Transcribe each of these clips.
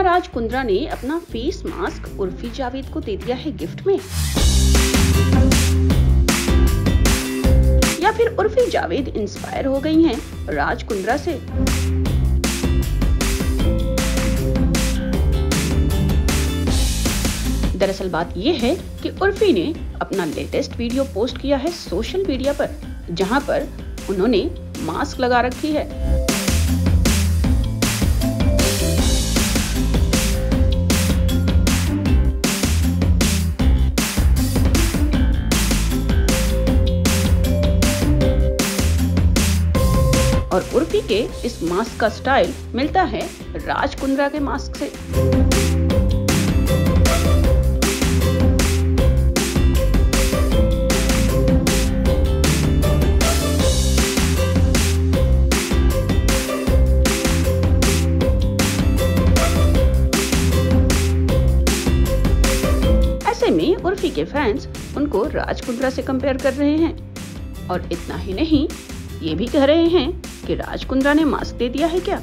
क्या राज कुंद्रा ने अपना फेस मास्क उर्फी जावेद को दे दिया है गिफ्ट में, या फिर उर्फी जावेद इंस्पायर हो गई हैं राज कुंद्रा से? दरअसल बात यह है कि उर्फी ने अपना लेटेस्ट वीडियो पोस्ट किया है सोशल मीडिया पर, जहां पर उन्होंने मास्क लगा रखी है। और उर्फी के इस मास्क का स्टाइल मिलता है राज कुंद्रा के मास्क से। में उर्फी के फैंस उनको राज कुंद्रा से कंपेयर कर रहे हैं और इतना ही नहीं, ये भी कह रहे हैं कि राज कुंद्रा ने मास्क दे दिया है क्या।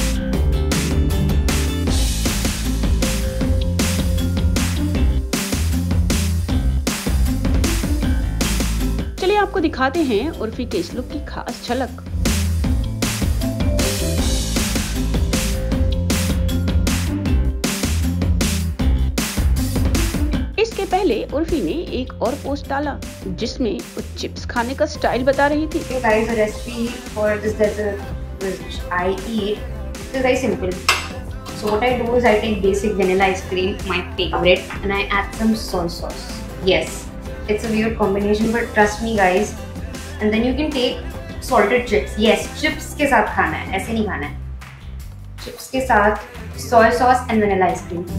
चलिए आपको दिखाते हैं उर्फी के इस लुक की खास झलक। पहले उर्फी ने एक और पोस्ट डाला जिसमें वो चिप्स खाने का स्टाइल बता रही थी। Guys, a recipe for this dessert which I eat is very simple. So what I do is I take basic vanilla ice cream, my favorite, and I add some soy sauce. Yes, it's a weird combination, but trust me, guys. And then you can take salted chips. Yes, chips के साथ खाना है, ऐसे नहीं खाना है। Chips के साथ soy sauce and vanilla ice cream.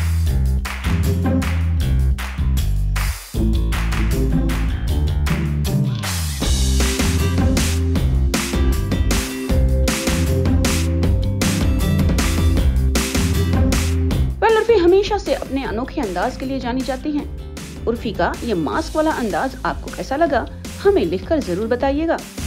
Urfi हमेशा से अपने अनोखे अंदाज के लिए जानी जाती हैं। उर्फी का ये मास्क वाला अंदाज आपको कैसा लगा, हमें लिखकर जरूर बताइएगा।